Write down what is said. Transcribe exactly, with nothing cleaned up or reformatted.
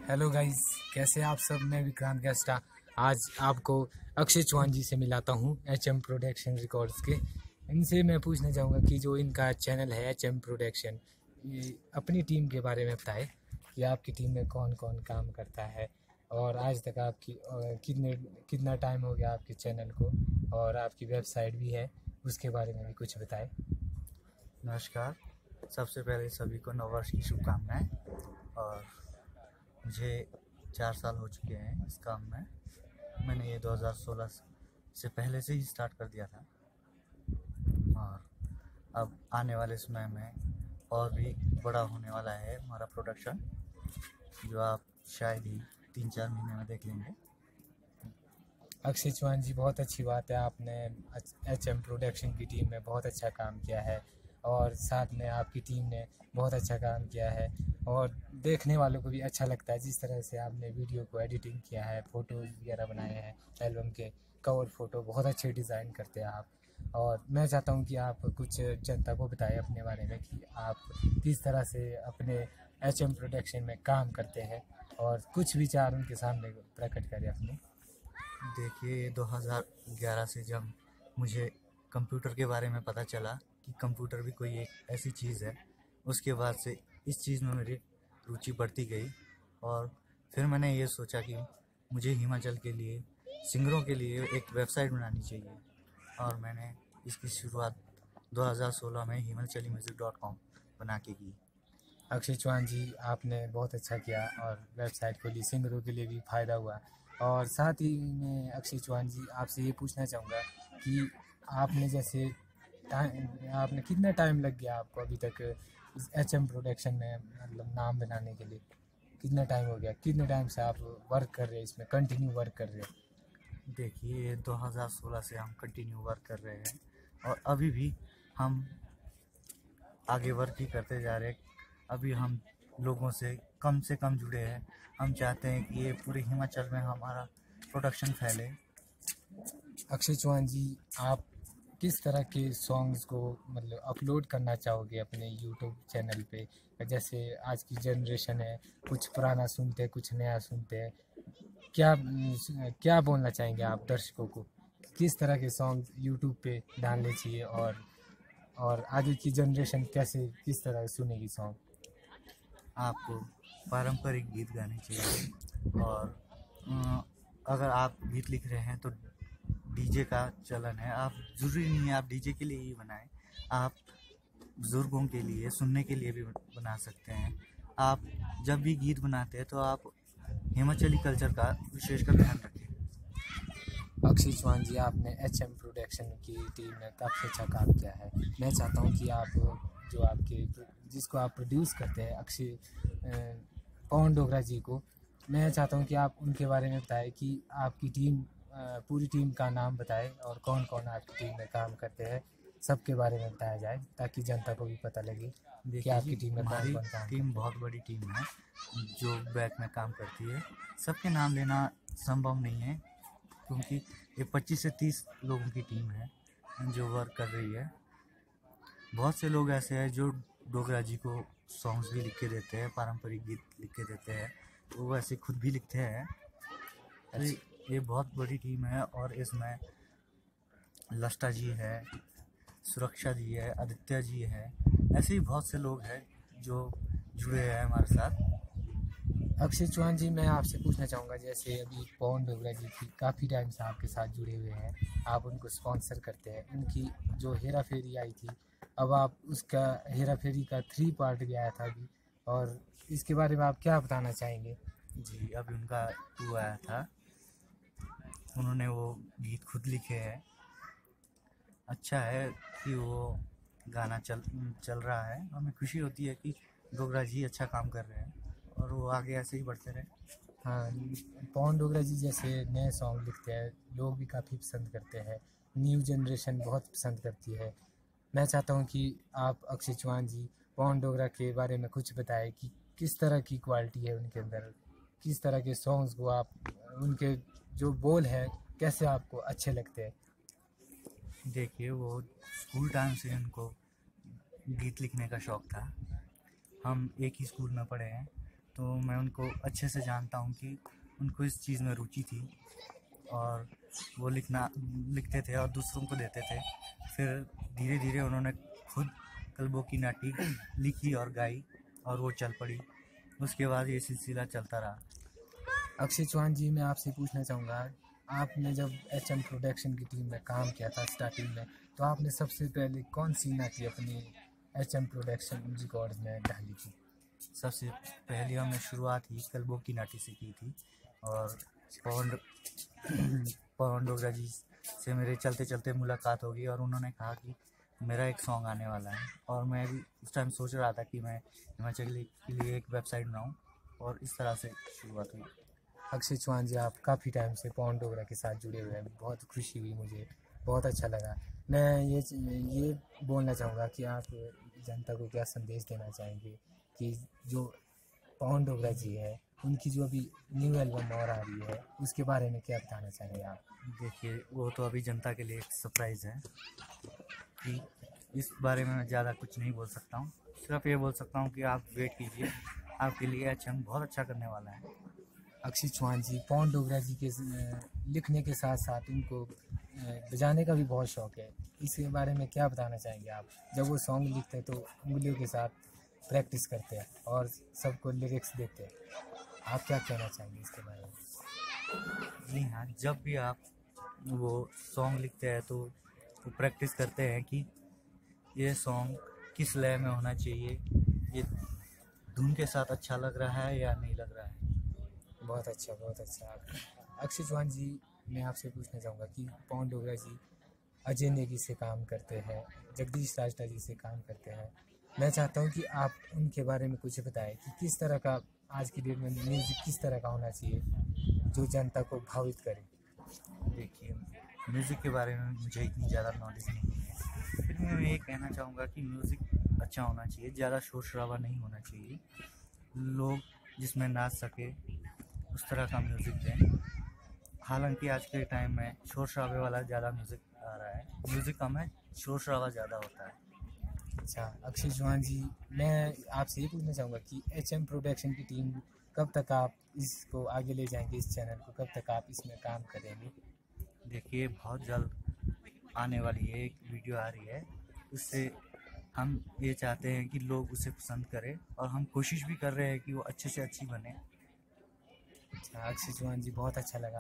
Hello guys, कैसे आप सब। मैं विक्रांत गेस्टा आज आपको अक्षय चौहान जी से मिलाता हूँ, एच एम प्रोडक्शन रिकॉर्ड्स के। इनसे मैं पूछना चाहूँगा कि जो इनका चैनल है एच एम प्रोडक्शन, ये अपनी टीम के बारे में बताए कि आपकी टीम में कौन कौन काम करता है और आज तक आपकी अ, कितने कितना टाइम हो गया आपके चैनल को, और आपकी वेबसाइट भी है, उसके बारे में भी कुछ बताएं। नमस्कार। सबसे पहले सभी को नववर्ष की शुभकामनाएं। और मुझे चार साल हो चुके हैं इस काम में। मैंने ये दो हज़ार सोलह से पहले से ही स्टार्ट कर दिया था और अब आने वाले समय में और भी बड़ा होने वाला है हमारा प्रोडक्शन, जो आप शायद ही तीन चार महीने में देख लेंगे। अक्षय चौहान जी, बहुत अच्छी बात है, आपने एच एम प्रोडक्शन की टीम में बहुत अच्छा काम किया है और साथ में आपकी टीम ने बहुत अच्छा काम किया है और देखने वालों को भी अच्छा लगता है जिस तरह से आपने वीडियो को एडिटिंग किया है, फ़ोटोज़ वगैरह बनाए हैं, एल्बम के कवर फ़ोटो बहुत अच्छे डिज़ाइन करते हैं आप। और मैं चाहता हूं कि आप कुछ जनता को बताएं अपने बारे में कि आप किस तरह से अपने एच एम प्रोडक्शन में काम करते हैं और कुछ विचार उनके सामने प्रकट करें अपने। देखिए, दो हज़ार ग्यारह से जब मुझे कंप्यूटर के बारे में पता चला कि कंप्यूटर भी कोई एक ऐसी चीज़ है, उसके बाद से इस चीज़ में मेरी रुचि बढ़ती गई। और फिर मैंने ये सोचा कि मुझे हिमाचल के लिए सिंगरों के लिए एक वेबसाइट बनानी चाहिए, और मैंने इसकी शुरुआत दो हज़ार सोलह में हिमाचली म्यूज़िक डॉट कॉम बना के की। अक्षय चौहान जी, आपने बहुत अच्छा किया और वेबसाइट खोली, सिंगरों के लिए भी फ़ायदा हुआ। और साथ ही मैं अक्षय चौहान जी आपसे ये पूछना चाहूँगा कि आपने जैसे टाइम आपने कितना टाइम लग गया आपको अभी तक इस एच एम प्रोडक्शन में, मतलब नाम बनाने के लिए कितना टाइम हो गया, कितने टाइम से आप वर्क कर रहे हैं, इसमें कंटिन्यू वर्क कर रहे हैं? देखिए, दो हज़ार सोलह से हम कंटिन्यू वर्क कर रहे हैं और अभी भी हम आगे वर्क ही करते जा रहे हैं। अभी हम लोगों से कम से कम जुड़े हैं। हम चाहते हैं कि ये पूरे हिमाचल में हमारा प्रोडक्शन फैले। अक्षय चौहान जी, आप किस तरह के सॉन्ग्स को मतलब अपलोड करना चाहोगे अपने यूट्यूब चैनल पे? जैसे आज की जनरेशन है, कुछ पुराना सुनते हैं, कुछ नया सुनते हैं। क्या क्या बोलना चाहेंगे आप दर्शकों को, किस तरह के सॉन्ग यूट्यूब पे डालने चाहिए और और आगे की जनरेशन कैसे किस तरह सुनेगी सॉन्ग? आपको पारंपरिक गीत गाने चाहिए। और अ, अगर आप गीत लिख रहे हैं तो डीजे का चलन है। आप ज़रूरी नहीं है आप डीजे के लिए ही बनाएं। आप बुज़ुर्गों के लिए सुनने के लिए भी बना सकते हैं। आप जब भी गीत बनाते हैं तो आप हिमाचली कल्चर का विशेषकर ध्यान रखें। अक्षय चौहान जी, आपने एच एम प्रोडक्शन की टीम में काफ़ी अच्छा काम किया है। मैं चाहता हूँ कि आप जो आपके जिसको आप प्रोड्यूस करते हैं, अक्षय अ, पवन डोगरा जी को, मैं चाहता हूँ कि आप उनके बारे में बताएं कि आपकी टीम, अ, पूरी टीम का नाम बताएं और कौन कौन आपकी टीम में काम करते हैं, सबके बारे में बताया जाए ताकि जनता को भी पता लगे कि देखिए जी, आपकी टीम में कौन हमारी कौन काम टीम करते हैं। बहुत बड़ी टीम है जो बैक में काम करती है। सबके नाम लेना संभव नहीं है क्योंकि ये पच्चीस से तीस लोगों की टीम है जो वर्क कर रही है। बहुत से लोग ऐसे हैं जो डोगरा जी को सॉन्ग्स भी लिख के देते हैं, पारंपरिक गीत लिख के देते हैं, वो वैसे खुद भी लिखते हैं। तो ये बहुत बड़ी टीम है और इसमें लस्टा जी है, सुरक्षा जी है, आदित्य जी है, ऐसे ही बहुत से लोग हैं जो जुड़े हैं हमारे साथ। अक्षय चौहान जी, मैं आपसे पूछना चाहूँगा, जैसे अभी पवन डोगरा जी की काफ़ी टाइम से आपके साथ जुड़े हुए हैं, आप उनको स्पॉन्सर करते हैं, उनकी जो हेरा फेरी आई थी, अब आप उसका हेरा फेरी का थ्री पार्ट भी आया था अभी, और इसके बारे में आप क्या बताना चाहेंगे? जी, अभी उनका टू आया था, उन्होंने वो गीत खुद लिखे हैं। अच्छा है कि वो गाना चल चल रहा है। हमें खुशी होती है कि डोगरा जी अच्छा काम कर रहे हैं और वो आगे ऐसे ही बढ़ते रहे। हाँ, पवन डोगरा जी जैसे नए सॉन्ग लिखते हैं, लोग भी काफ़ी पसंद करते हैं, न्यू जनरेशन बहुत पसंद करती है। मैं चाहता हूँ कि आप अक्षय चौहान जी पवन डोगरा के बारे में कुछ बताएं कि किस तरह की क्वालिटी है उनके अंदर, किस तरह के सॉन्ग्स को आप, उनके जो बोल हैं कैसे आपको अच्छे लगते हैं? देखिए, वो स्कूल टाइम से उनको गीत लिखने का शौक़ था। हम एक ही स्कूल में पढ़े हैं तो मैं उनको अच्छे से जानता हूँ कि उनको इस चीज़ में रुचि थी और वो लिखना लिखते थे और दूसरों को देते थे। फिर धीरे धीरे उन्होंने खुद कल्बों की नाटी लिखी और गाई और वो चल पड़ी। उसके बाद ये सिलसिला चलता रहा। अक्षय चौहान जी, मैं आपसे पूछना चाहूँगा, आपने जब एच एम प्रोडक्शन की टीम में काम किया था स्टार्टिंग में, तो आपने सबसे पहले कौन सी नाटी अपनी एच एम प्रोडक्शन रिकॉर्ड्स में डाली थी? सबसे पहले हमने शुरुआत ही कल्बों की नाटी से की थी और पवन पवन डोगरा जी से मेरे चलते चलते मुलाकात हो गई और उन्होंने कहा कि मेरा एक सॉन्ग आने वाला है। और मैं भी उस टाइम सोच रहा था कि मैं हिमाचल के लिए एक वेबसाइट बनाऊँ और इस तरह से शुरुआत हुई। अक्षय चौहान जी, आप काफ़ी टाइम से पवन डोगरा के साथ जुड़े हुए हैं, बहुत खुशी हुई, मुझे बहुत अच्छा लगा। मैं ये ये बोलना चाहूँगा कि आप जनता को क्या संदेश देना चाहेंगे कि जो पवन डोगरा जी है, उनकी जो अभी न्यू एल्बम और आ रही है, उसके बारे में क्या बताना चाहेंगे आप? देखिए, वो तो अभी जनता के लिए एक सरप्राइज़ है कि इस बारे में मैं ज़्यादा कुछ नहीं बोल सकता हूँ। सिर्फ ये बोल सकता हूँ कि आप वेट कीजिए, आपके लिए एच एम बहुत अच्छा करने वाला है। अक्षय चौहान जी, पवन डोगरा जी के लिखने के साथ साथ उनको बजाने का भी बहुत शौक़ है, इसके बारे में क्या बताना चाहेंगे आप? जब वो सॉन्ग लिखते हैं तो उंगलियों के साथ प्रैक्टिस करते हैं और सबको लिरिक्स देते हैं, आप क्या कहना चाहेंगे इसके बारे में? जी हाँ, जब भी आप वो सॉन्ग लिखते हैं तो वो प्रैक्टिस करते हैं कि ये सॉन्ग किस लय में होना चाहिए, ये धुन के साथ अच्छा लग रहा है या नहीं लग रहा है। बहुत अच्छा, बहुत अच्छा। अक्षय चौहान जी, मैं आपसे पूछना चाहूँगा कि पवन डोगरा जी अजय नेगी से काम करते हैं, जगदीश राजटा जी से काम करते हैं। मैं चाहता हूँ कि आप उनके बारे में कुछ बताएं कि किस तरह का आज की डेट में म्यूज़िक किस तरह का होना चाहिए जो जनता को भावित करे। देखिए, म्यूज़िक के बारे में मुझे इतनी ज़्यादा नॉलेज नहीं है, फिर मैं ये कहना चाहूँगा कि म्यूज़िक अच्छा होना चाहिए, ज़्यादा शोर शराबा नहीं होना चाहिए, लोग जिसमें नाच सके उस तरह का म्यूज़िक दें। हालांकि आज के टाइम में शोर शराबे वाला ज़्यादा म्यूज़िक आ रहा है, म्यूज़िक कम है, शोर शराबा ज़्यादा होता है। अच्छा अक्षय चौहान जी, मैं आपसे ये पूछना चाहूँगा कि एच एम प्रोडक्शन की टीम कब तक आप इसको आगे ले जाएंगे, इस चैनल को कब तक आप इसमें काम करेंगे? देखिए, बहुत जल्द आने वाली है, एक वीडियो आ रही है, उससे हम ये चाहते हैं कि लोग उसे पसंद करें और हम कोशिश भी कर रहे हैं कि वो अच्छे से अच्छी बने। अच्छा अक्षय चौहान जी, बहुत अच्छा लगा।